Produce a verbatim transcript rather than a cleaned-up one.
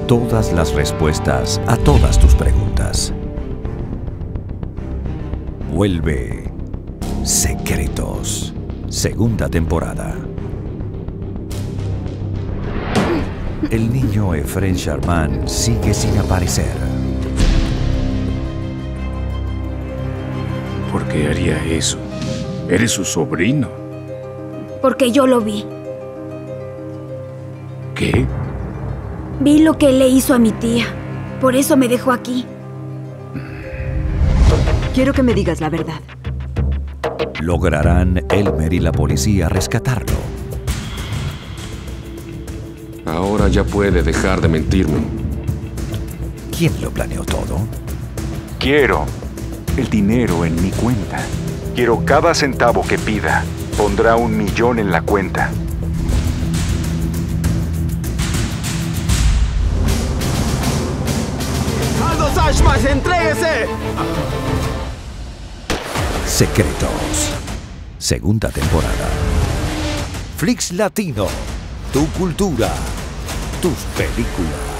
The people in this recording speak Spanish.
todas las respuestas a todas tus preguntas. Vuelve Secretos, segunda temporada. El niño Efren Sharman sigue sin aparecer. ¿Por qué haría eso? Eres su sobrino. Porque yo lo vi. ¿Qué? Vi lo que él le hizo a mi tía. Por eso me dejó aquí. Quiero que me digas la verdad. ¿Lograrán Elmer y la policía rescatarlo? Ahora ya puede dejar de mentirme. ¿Quién lo planeó todo? Quiero el dinero en mi cuenta. Quiero cada centavo que pida. Pondrá un millón en la cuenta. ¡Aldous Ashmash, entréguese! Secretos, segunda temporada. Flix Latino, tu cultura, tus películas.